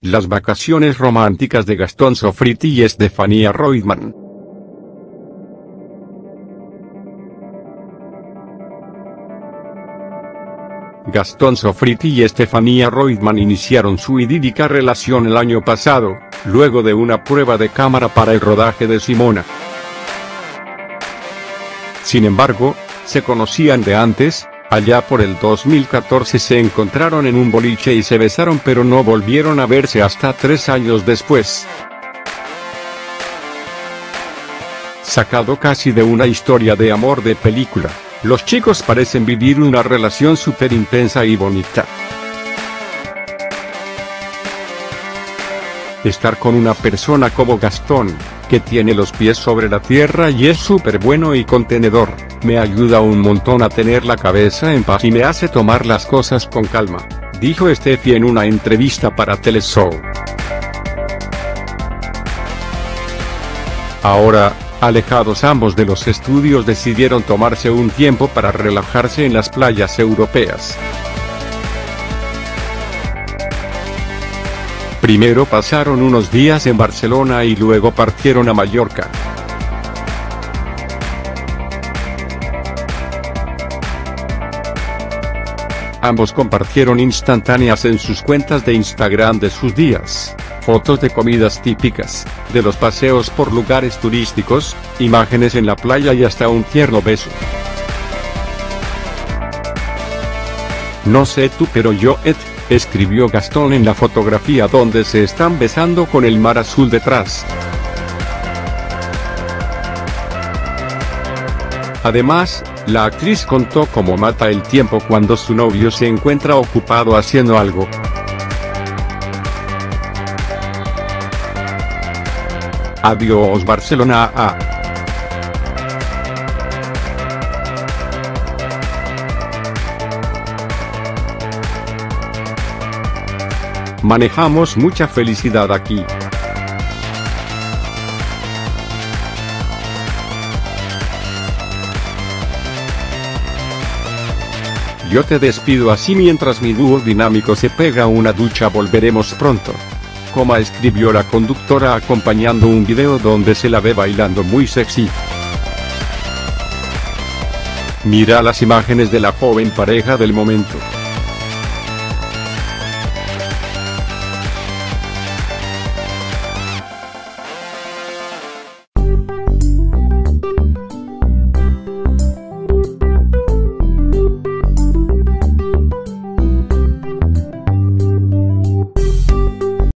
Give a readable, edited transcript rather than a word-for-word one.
Las vacaciones románticas de Gastón Sofriti y Estefanía Reutemann. Gastón Sofriti y Estefanía Reutemann iniciaron su idílica relación el año pasado, luego de una prueba de cámara para el rodaje de Simona. Sin embargo, se conocían de antes. Allá por el 2014 se encontraron en un boliche y se besaron, pero no volvieron a verse hasta 3 años después. Sacado casi de una historia de amor de película, los chicos parecen vivir una relación súper intensa y bonita. Estar con una persona como Gastón, que tiene los pies sobre la tierra y es súper bueno y contenedor, me ayuda un montón a tener la cabeza en paz y me hace tomar las cosas con calma, dijo Steffi en una entrevista para Teleshow. Ahora, alejados ambos de los estudios, decidieron tomarse un tiempo para relajarse en las playas europeas. Primero pasaron unos días en Barcelona y luego partieron a Mallorca. Ambos compartieron instantáneas en sus cuentas de Instagram de sus días, fotos de comidas típicas, de los paseos por lugares turísticos, imágenes en la playa y hasta un tierno beso. No sé tú pero yo escribió Gastón en la fotografía donde se están besando con el mar azul detrás. Además, la actriz contó cómo mata el tiempo cuando su novio se encuentra ocupado haciendo algo. Adiós Barcelona. Manejamos mucha felicidad aquí. Yo te despido así mientras mi dúo dinámico se pega una ducha. Volveremos pronto. Como escribió la conductora acompañando un video donde se la ve bailando muy sexy. Mira las imágenes de la joven pareja del momento.